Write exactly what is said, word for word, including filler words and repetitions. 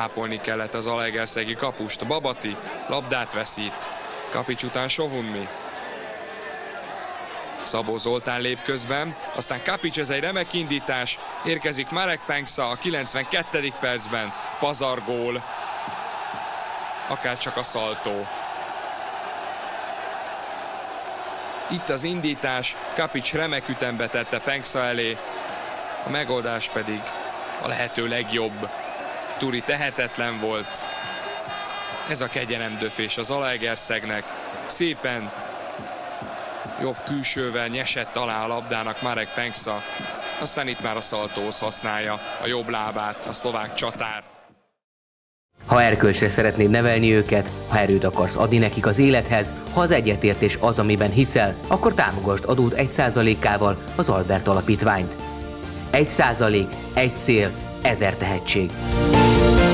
cápolni kellett az zalaegerszegi kapust. Babati labdát veszít. Kapics után Sovunmi. Szabó Zoltán lép közben, aztán Kapics, ez egy remek indítás. Érkezik Marek Penksa a kilencvenkettedik percben. Pazargól. Akár csak a szaltó. Itt az indítás, Kapics remek ütembe tette Penksa elé, a megoldás pedig a lehető legjobb. Turi tehetetlen volt. Ez a kegyelemdöfés az Zalaegerszegnek. Szépen jobb külsővel nyesett alá a labdának Marek Penksa. Aztán itt már a szaltóhoz használja a jobb lábát a szlovák csatár. Ha erkölcsre szeretnéd nevelni őket, ha erőt akarsz adni nekik az élethez, ha az egyetértés az, amiben hiszel, akkor támogasd adód egy százalékával az Albert Alapítványt. Egy százalék, egy cél, ezer tehetség.